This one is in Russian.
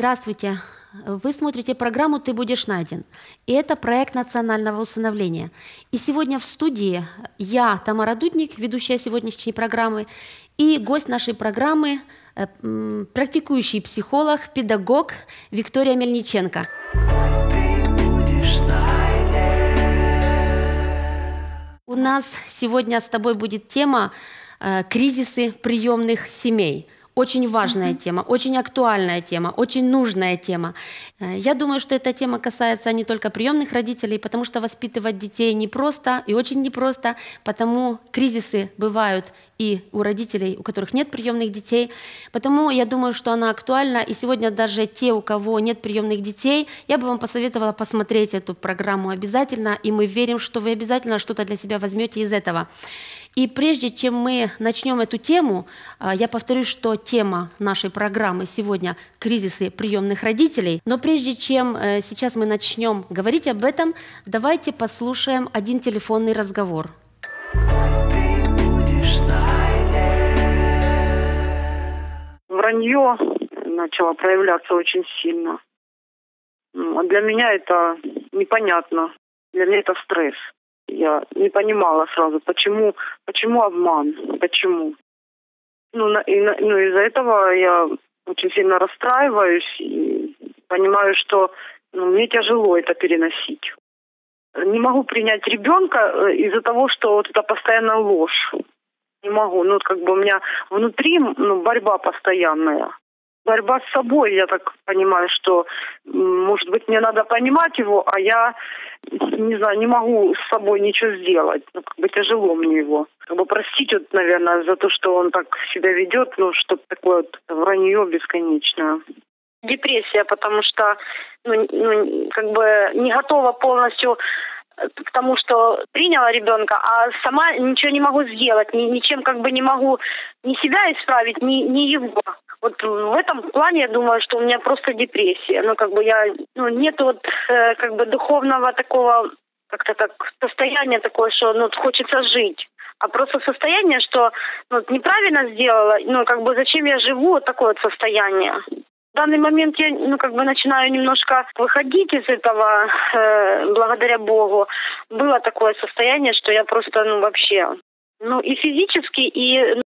Здравствуйте! Вы смотрите программу «Ты будешь найден». И это проект национального усыновления. И сегодня в студии я, Тамара Дудник, ведущая сегодняшней программы, и гость нашей программы – практикующий психолог, педагог Виктория Мельниченко. У нас сегодня с тобой будет тема «Кризисы приемных семей». Очень важная тема, очень актуальная тема, очень нужная тема. Я думаю, что эта тема касается не только приемных родителей, потому что воспитывать детей непросто и очень непросто, потому кризисы бывают и у родителей, у которых нет приемных детей. Потому я думаю, что она актуальна. И сегодня даже те, у кого нет приемных детей, я бы вам посоветовала посмотреть эту программу обязательно, и мы верим, что вы обязательно что-то для себя возьмете из этого. И прежде чем мы начнем эту тему, я повторюсь, что тема нашей программы сегодня – кризисы приемных родителей. Но прежде чем сейчас мы начнем говорить об этом, давайте послушаем один телефонный разговор. Вранье начало проявляться очень сильно. Для меня это непонятно. Для меня это стресс. Я не понимала сразу, почему обман, почему. Из-за этого я очень сильно расстраиваюсь и понимаю, что мне тяжело это переносить. Не могу принять ребенка из-за того, что вот это постоянная ложь. Не могу. У меня внутри борьба постоянная. Борьба с собой, я так понимаю, что, может быть, мне надо понимать его, а я, не знаю, не могу с собой ничего сделать. Тяжело мне его. Простить, наверное, за то, что он так себя ведет, что такое вранье бесконечное. Депрессия, потому что, не готова полностью к тому, что приняла ребенка, а сама ничего не могу сделать, ничем не могу ни себя исправить, ни его. Вот в этом плане я думаю, что у меня просто депрессия. Нет духовного такого, состояния такое, что начинается жить. А просто состояние, что неправильно сделала, зачем я живу, вот такое состояние. В данный момент я, начинаю немножко выходить из этого, благодаря Богу. Было такое состояние, что я просто, вообще, и физически, и